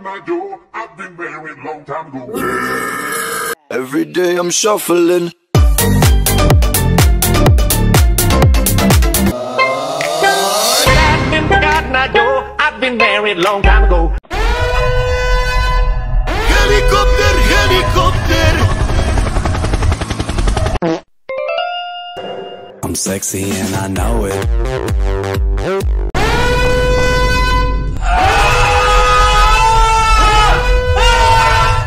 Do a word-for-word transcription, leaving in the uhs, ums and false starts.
my door. I've been married long time ago. Every day I'm shuffling. I've been married long time ago. Helicopter, helicopter. I'm sexy and I know it.